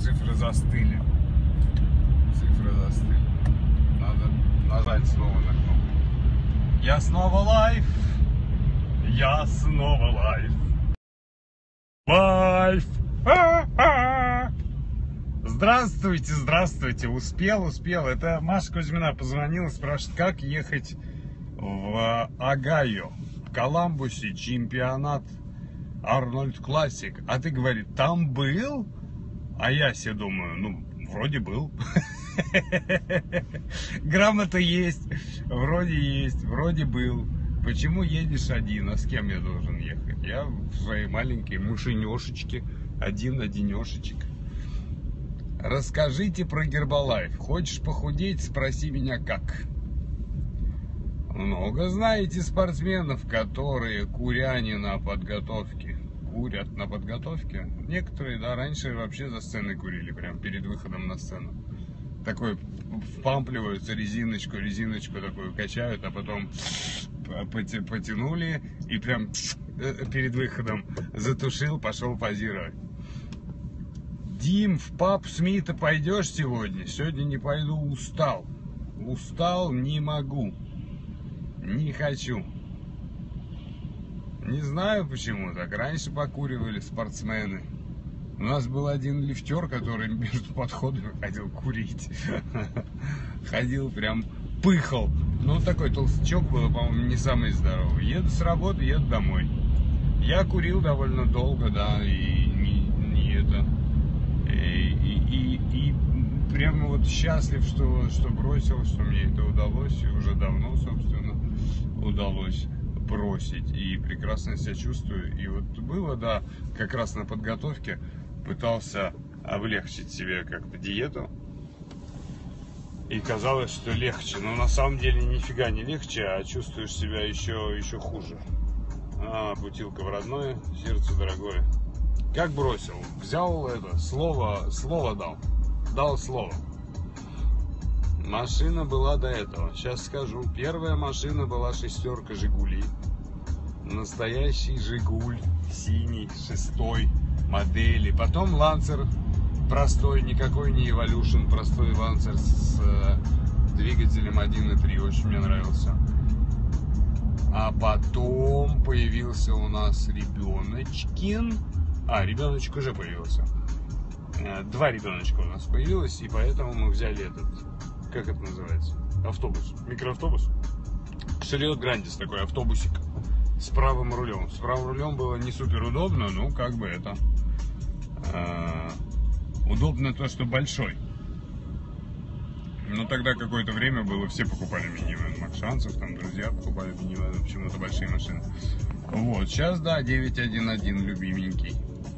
цифры застыли. Цифры застыли. Надо нажать снова на кнопку. Я снова лайв. Я снова лайв. Лайв. Здравствуйте, здравствуйте. Успел. Это Маша Кузьмина позвонила, спрашивает, как ехать в Огайо. В Коламбусе чемпионат Арнольд Классик. А ты, говорит, там был? А я себе думаю, ну, вроде был. Грамота есть, вроде был. Почему едешь один? А с кем я должен ехать? Я в своей маленькой машинешечке, одинешечек. Расскажите про Гербалайф. Хочешь похудеть? Спроси меня как. Много знаете спортсменов, которые куряне на подготовке. Курят на подготовке. Некоторые, да, раньше вообще за сценой курили, прям перед выходом на сцену. Такой впампливаются, резиночку такую качают, а потом потянули и прям перед выходом затушил, пошел позировать. Дим, в паб Смита пойдешь сегодня? Сегодня не пойду, устал. Устал, не могу. Не хочу. Не знаю почему так. Раньше покуривали спортсмены. У нас был один лифтер, который между подходами ходил курить. Ходил прям, пыхал. Ну, такой толстячок был, по-моему, не самый здоровый. Еду с работы, еду домой. Я курил довольно долго, да, и не это. И прямо вот счастлив, что бросил, что мне это удалось. И уже давно, собственно, удалось бросить. И прекрасно себя чувствую. И вот было, да, как раз на подготовке пытался облегчить себе как-то диету. И казалось, что легче. Но на самом деле нифига не легче, а чувствуешь себя еще хуже. Бутылка в родное, сердце дорогое. Как бросил? Взял это, слово дал. Дал слово. Машина была до этого. Сейчас скажу. Первая машина была шестерка Жигули. Настоящий Жигуль. Синий, 6-й модели. Потом Лансер. Простой, никакой не Evolution. Простой Лансер с двигателем 1.3. Очень мне нравился. А потом появился у нас ребеночкин. Ребеночек уже появился. 2 ребеночка у нас появилось, и поэтому мы взяли этот, как это называется, автобус, микроавтобус. Шевиот Грандис, такой автобусик с правым рулем. С правым рулем было не супер удобно, но как бы это удобно то, что большой. Но тогда какое-то время было, все покупали минивэн. Макшанцев, там друзья покупали минивэн, почему-то большие машины. Вот, сейчас, да, 911 любименький.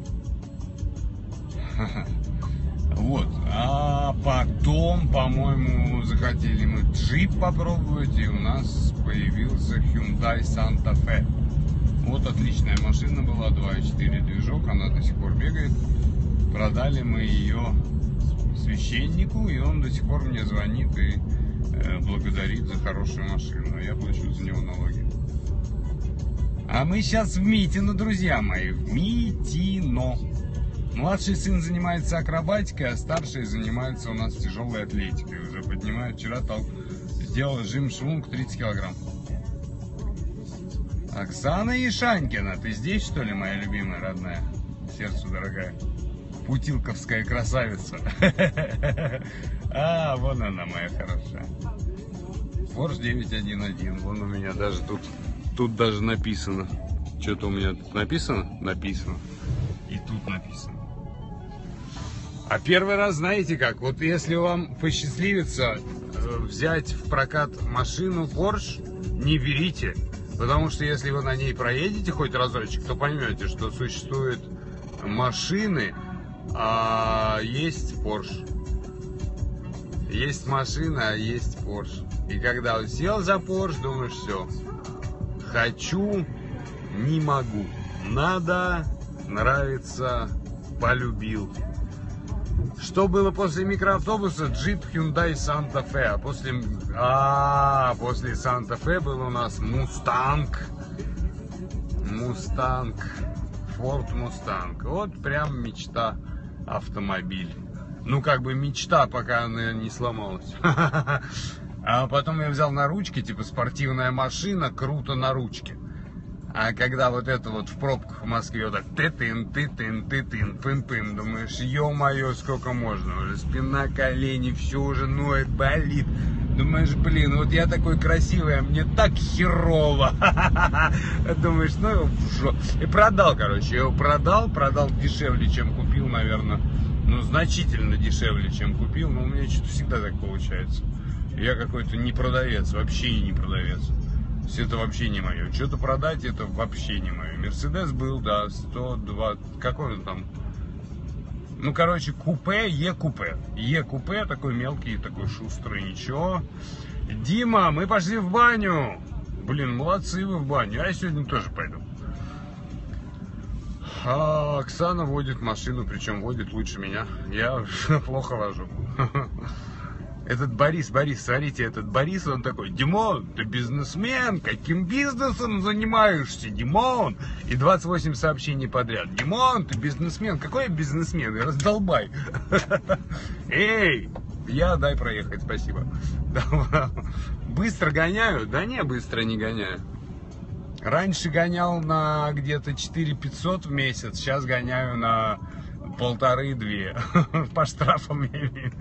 Вот, а потом, по-моему, захотели мы джип попробовать, и у нас появился Hyundai Santa Fe. Вот отличная машина была, 2.4 движок, она до сих пор бегает. Продали мы ее священнику, и он до сих пор мне звонит и благодарит за хорошую машину. Я плачу за него налоги. А мы сейчас в Митино, друзья мои, в Митино. Младший сын занимается акробатикой, а старший занимается у нас тяжелой атлетикой. Уже поднимаю. Вчера сделал жим-швунг 30 килограмм. Оксана Ишанькина, ты здесь, что ли, моя любимая, родная? Сердцу дорогая. Путилковская красавица. Вон она, моя хорошая. Porsche 911. Вон у меня даже тут даже написано. Что-то у меня тут написано? Написано. И тут написано. А первый раз, знаете как, вот если вам посчастливится взять в прокат машину Porsche, не берите. Потому что если вы на ней проедете хоть разочек, то поймете, что существуют машины, а есть Porsche. Есть машина, а есть Porsche. И когда сел за Porsche, думаешь, все, хочу, не могу. Надо, нравится, полюбил. Что было после микроавтобуса? Джип Hyundai Santa Fe. А после Santa Fe был у нас Mustang. Ford Mustang. Вот прям мечта автомобиль. Ну, как бы мечта, пока она не сломалась. А потом я взял на ручки, типа спортивная машина, круто на ручке. А когда вот это вот в пробках в Москве вот так ты-тын, пын-пын, думаешь, ё-моё, сколько можно уже, спина, колени, все уже ноет, болит. Думаешь, блин, вот я такой красивый, а мне так херово. Думаешь, ну и продал, короче, я его продал дешевле, чем купил, наверное. Ну, значительно дешевле, чем купил, но у меня что-то всегда так получается. Я какой-то не продавец, вообще не продавец. Это вообще не мое. Что-то продать, это вообще не мое. Мерседес был, да, 102, какой он там? Ну, короче, купе, Е-купе. Е-купе, такой мелкий, такой шустрый, ничего. Дима, мы пошли в баню. Блин, молодцы вы в баню. Я сегодня тоже пойду. А Оксана водит машину, причем водит лучше меня. Я плохо вожу. Этот Борис, смотрите, этот Борис, он такой: Димон, ты бизнесмен, каким бизнесом занимаешься, Димон? И 28 сообщений подряд. Димон, ты бизнесмен, какой я бизнесмен? Я раздолбай. Эй, дай проехать, спасибо. Быстро гоняю? Да не, быстро не гоняю. Раньше гонял на где-то 4500 в месяц, сейчас гоняю на 1500-2. По штрафам я имею.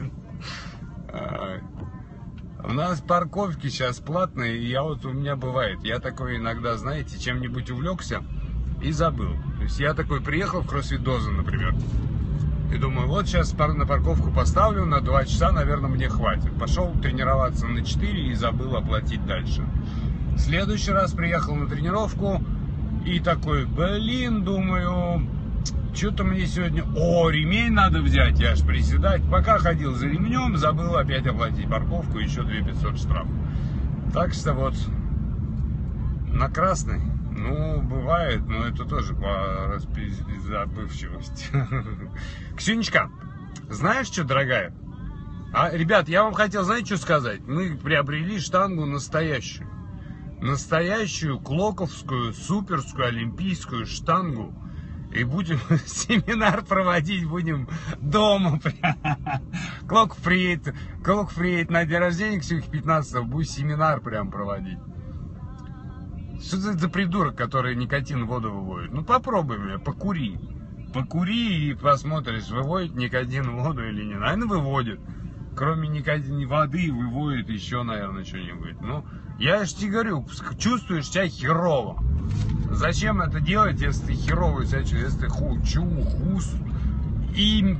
У нас парковки сейчас платные, и у меня бывает, я такой иногда, знаете, чем-нибудь увлекся и забыл. То есть я такой приехал в CrossFit-дозу, например, и думаю, вот сейчас на парковку поставлю, на 2 часа, наверное, мне хватит. Пошел тренироваться на 4 и забыл оплатить дальше. В следующий раз приехал на тренировку и такой, блин, думаю, что-то мне сегодня... О, ремень надо взять, я аж приседать. Пока ходил за ремнем, забыл опять оплатить парковку, еще 2500 штраф. Так что вот, на красный, ну, бывает, но это тоже по забывчивости. Ксюнечка, знаешь что, дорогая? Ребят, я вам хотел, знаете, что сказать? Мы приобрели штангу настоящую. Настоящую клоковскую, суперскую, олимпийскую штангу. И будем семинар проводить, будем дома. Клок приедет на день рождения Ксюхи 15-го, будет семинар прям проводить. Что это за придурок, который никотин в воду выводит? Ну попробуй, покури. Покури и посмотришь, выводит никотин в воду или нет. Наверное, выводит. Кроме никотина воды выводит еще, наверное, что-нибудь. Ну, я же тебе говорю, чувствуешь себя херово. Зачем это делать, если ты херово себя чувствуешь, если ты хус и...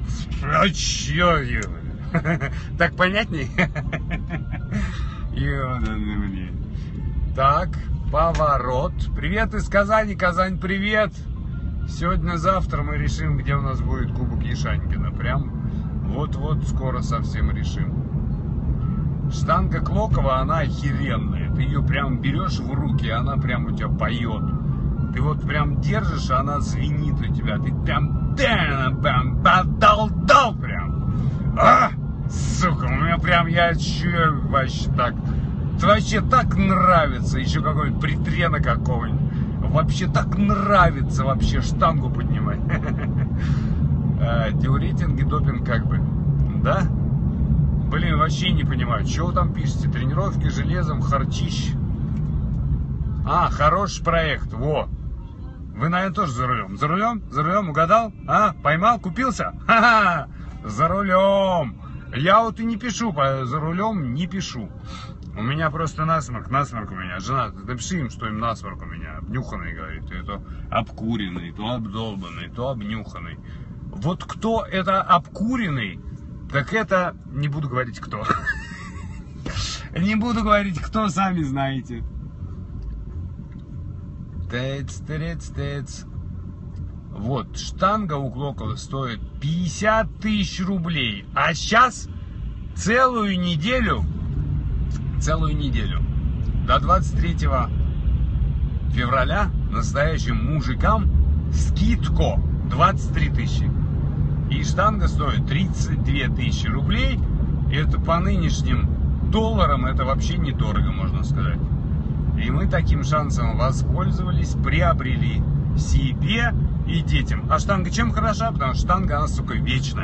Так понятней? Так, поворот. Привет из Казани. Казань, привет. Сегодня-завтра мы решим, где у нас будет Кубок Ешанькина. Прям вот-вот скоро совсем решим. Штанга Клокова, она охеренная. Ты ее прям берешь в руки, она прям у тебя поет. Ты вот прям держишь, она звенит у тебя. Ты прям дал прям. Сука, у меня прям, я чую вообще так. Это вообще так нравится. Еще какой-нибудь притрена какого-нибудь. Вообще так нравится вообще штангу поднимать. Диуретинг и допинг как бы. Да? Блин, вообще не понимаю, что вы там пишете? Тренировки железом, харчищ. Хороший проект, во. Вы, наверное, тоже за рулем. За рулем? За рулем, угадал? Поймал, купился? Ха-ха! За рулем. Я вот и не пишу, за рулем не пишу. У меня просто насморк у меня. Жена, напиши им, что им насморк у меня. Обнюханный, говорит. То обкуренный, то обдолбанный, то обнюханный. Вот кто это обкуренный, так это... Не буду говорить кто. Не буду говорить кто, сами знаете. Тец. Вот, штанга у Клокова стоит 50 тысяч рублей. А сейчас целую неделю, до 23 февраля настоящим мужикам скидка 23 тысячи. И штанга стоит 32 тысячи рублей. И это по нынешним долларам, это вообще недорого, можно сказать. И мы таким шансом воспользовались, приобрели себе и детям. А штанга чем хороша? Потому что штанга, она, сука, вечная.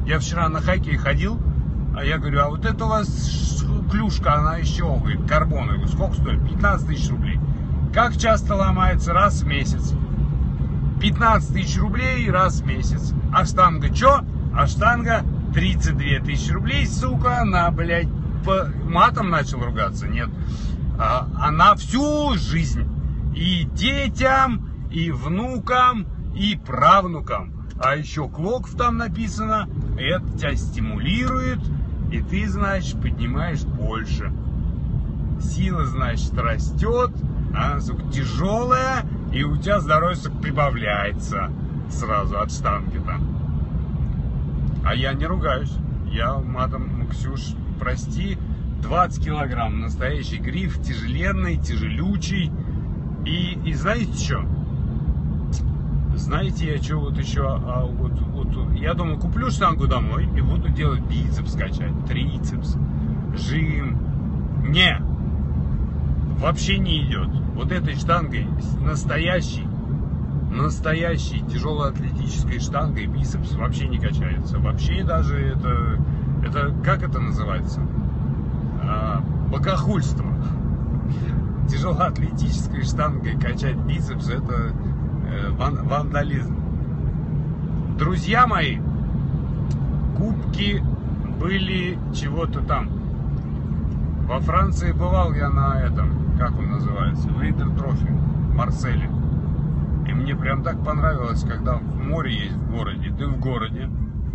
Я вчера на хоккей ходил, а я говорю, а вот это у вас клюшка, она еще, говорит, карбон. Я говорю, сколько стоит? 15 тысяч рублей. Как часто ломается? Раз в месяц. 15 тысяч рублей раз в месяц. А штанга что? А штанга 32 тысячи рублей, сука, она, блядь, матом начал ругаться. Нет. Она всю жизнь. И детям, и внукам, и правнукам. А еще Клоков там написано. Это тебя стимулирует. И ты, значит, поднимаешь больше. Сила, значит, растет. Она, сука, тяжелая. И у тебя здоровье, сука, прибавляется сразу от штанги-то. А я не ругаюсь. Я матом, Ксюш, прости, 20 килограмм. Настоящий гриф, тяжеленный, тяжелючий. И знаете что? Знаете, я что вот еще? Я думаю, куплю штангу домой и буду делать бицепс качать, трицепс, жим. Не, вообще не идет. Вот этой штангой, настоящей тяжелоатлетической штангой бицепс вообще не качается. Вообще даже это как это называется? Богохульство. Тяжелоатлетической штангой качать бицепс — это вандализм. Друзья мои, кубки были чего-то там. Во Франции бывал я на этом, как он называется, Вейдер Трофи, в Марселе. И мне прям так понравилось, когда в море есть в городе. Ты в городе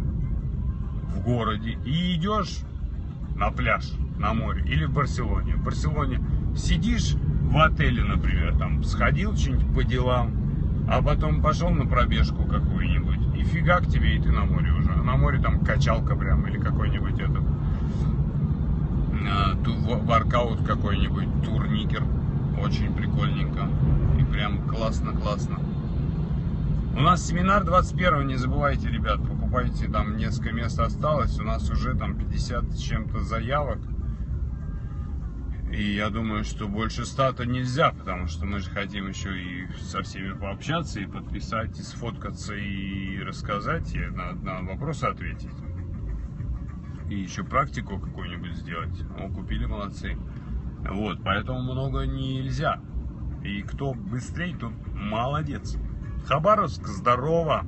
и идешь на пляж, на море, или в Барселоне. В Барселоне сидишь в отеле, например, там сходил что-нибудь по делам, а потом пошел на пробежку какую-нибудь, и фига к тебе, и ты на море уже. На море там качалка прям, или какой-нибудь этот воркаут какой-нибудь, турникер. Очень прикольненько. И прям классно-классно. У нас семинар 21-го, не забывайте, ребят, покупайте, там несколько мест осталось. У нас уже там 50 с чем-то заявок. И я думаю, что больше 100-то нельзя, потому что мы же хотим еще и со всеми пообщаться, и подписать, и сфоткаться, и рассказать, и на вопросы ответить. И еще практику какую-нибудь сделать. О, купили, молодцы. Вот, поэтому много нельзя. И кто быстрее, тот молодец. Хабаровск, здорово.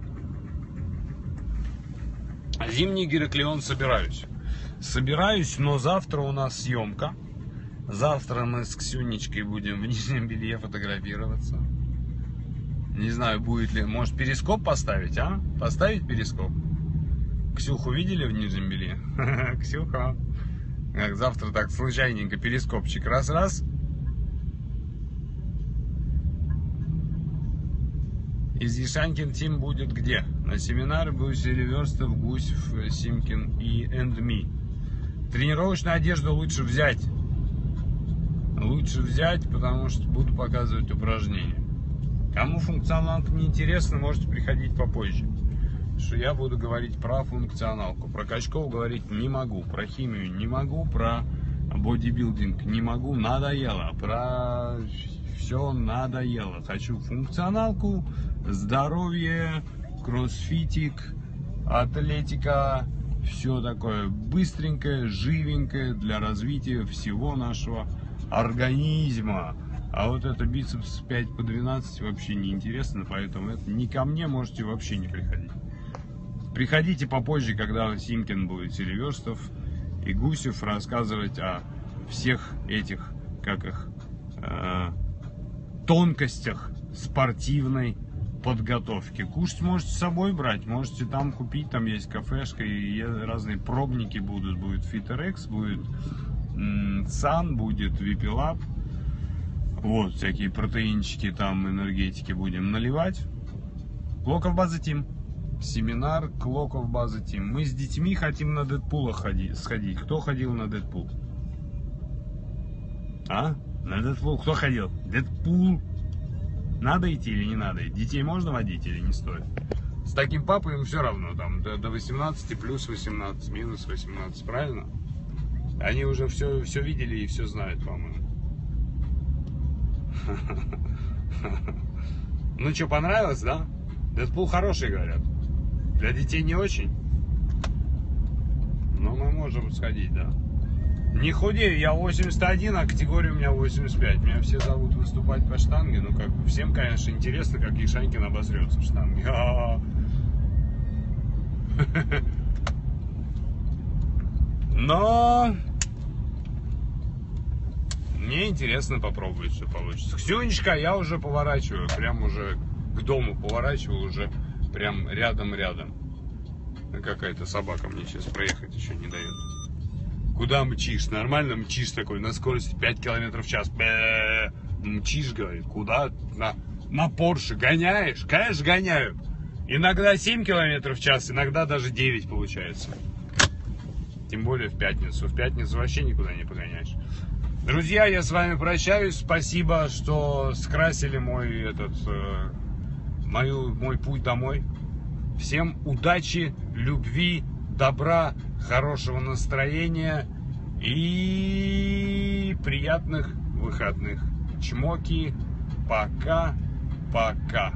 Зимний Гераклион собираюсь. Но завтра у нас съемка. Завтра мы с Ксюнечкой будем в нижнем белье фотографироваться. Не знаю, будет ли... Может, перископ поставить, а? Поставить перископ? Ксюху видели в нижнем белье? Ксюха. Завтра так случайненько перископчик. Раз-раз. Из Ешанькин Тим будет где? На семинары Гусь Реверстов, Гусев, Симкин и Me. Тренировочную одежду лучше взять. Потому что буду показывать упражнения. Кому функционалка не интересна, можете приходить попозже. Что я буду говорить про функционалку. Про качков говорить не могу. Про химию не могу. Про бодибилдинг не могу. Надоело. Про все надоело. Хочу функционалку, здоровье, кроссфитик, атлетика. Все такое быстренькое, живенькое для развития всего нашего организма. А вот это бицепс 5 по 12 вообще не интересно, поэтому это не ко мне, можете вообще не приходить. Приходите попозже, когда Симкин будет, Селиверстов и Гусев рассказывать о всех этих, тонкостях спортивной подготовки. Кушать можете с собой брать, можете там купить, там есть кафешка и разные пробники будут. Будет FitRx, будет Sun, будет VP-Lab. Вот, всякие протеинчики, там, энергетики будем наливать. Клоков База Тим. Семинар Клоков База Тим. Мы с детьми хотим на Дэдпула сходить. Кто ходил на Дэдпул? А? На Дэдпул кто ходил? Дэдпул. Надо идти или не надо? Детей можно водить или не стоит? С таким папой им все равно. Там до 18, плюс 18, минус 18. Правильно? Они уже все видели и все знают, по-моему. Ну что, понравилось, да? Дэдпул хороший, говорят. Для детей не очень. можно сходить, да. Не худею, я 81, а категория у меня 85. Меня все зовут выступать по штанге. Ну, как бы, всем, конечно, интересно, как Ишанькин обосрется в штанге. Но мне интересно попробовать, что получится. Ксюнечка, я уже поворачиваю, прям уже к дому поворачиваю, уже прям рядом-рядом. Какая-то собака мне сейчас проехать еще не дает. Куда мчишь? Нормально мчишь такой, на скорости 5 км в час. Мчишь, говорит, куда? На Порше гоняешь? Конечно, гоняю. Иногда 7 км в час, иногда даже 9 получается. Тем более в пятницу. В пятницу вообще никуда не погоняешь. Друзья, я с вами прощаюсь. Спасибо, что скрасили мой путь домой. Всем удачи, любви, добра, хорошего настроения и приятных выходных. Чмоки. Пока-пока.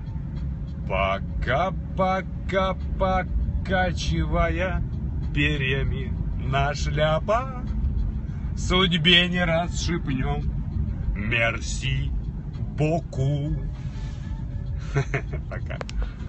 Пока-пока, покачивая перьями на шляпа. Судьбе не раз шепнем мерси боку. Пока.